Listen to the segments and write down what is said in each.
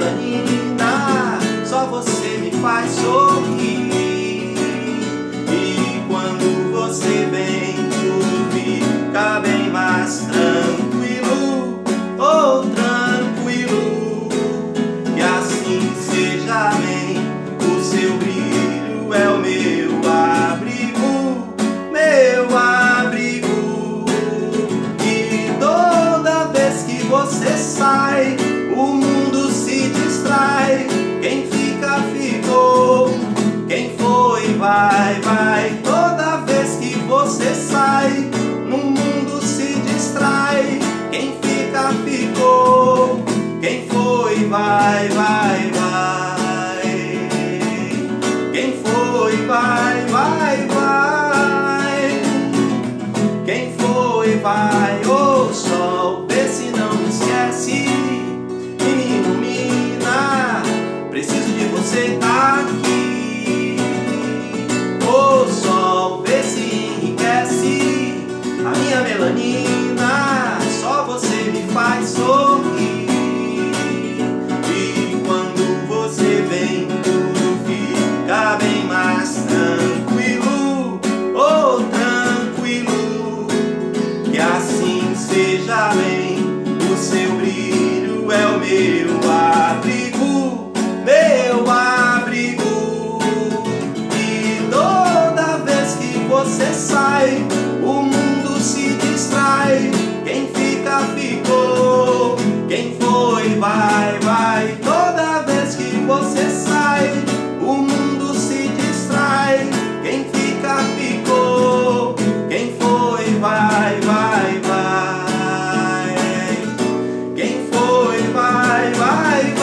melanina, só você me faz sorrir. E quando você vem, tudo fica bem mais tranquilo, oh tranquilo. Que assim seja, amém. O seu brilho é o meu abrigo, meu abrigo. E toda vez que você sai, o mundo se distrai. Quem fica, ficou. Quem foi, vai, vai. Toda vez que você sai, no mundo se distrai. Quem fica, ficou. Quem foi, vai, vai, vai. Quem foi, vai, vai, vai. Quem foi, vai. Ô sol, vê se não me esquece e me ilumina. Preciso de você aqui. Ô sol, vê se enriquece a minha melanina. Só você me faz sorrir. E quando você vem, tudo fica bem mais tranquilo, oh tranquilo. Que assim seja, bem. O seu brilho é o meu abrigo, meu abrigo. E toda vez que você sai, o mundo se distrai. Quem fica, ficou. Quem foi, vai, vai. Toda vez que você sai, o mundo se distrai. Quem fica, ficou. Quem foi, vai, vai, vai. Quem foi, vai, vai,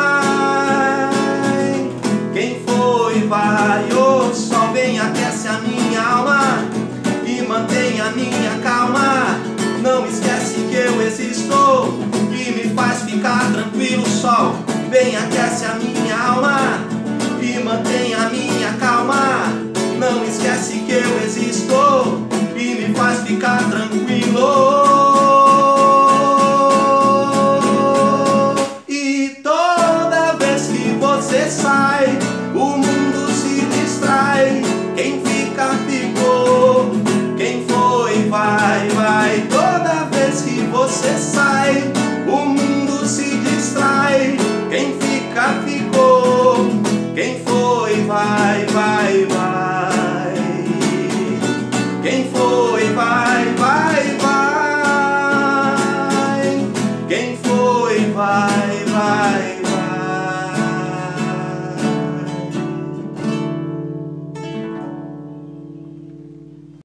vai. Quem foi, vai. Ô sol, vem, aquece a minha alma e mantém a minha calma. Não esquece que eu existo e me faz ficar tranquilo. Sol, vem, aquece a minha alma e mantém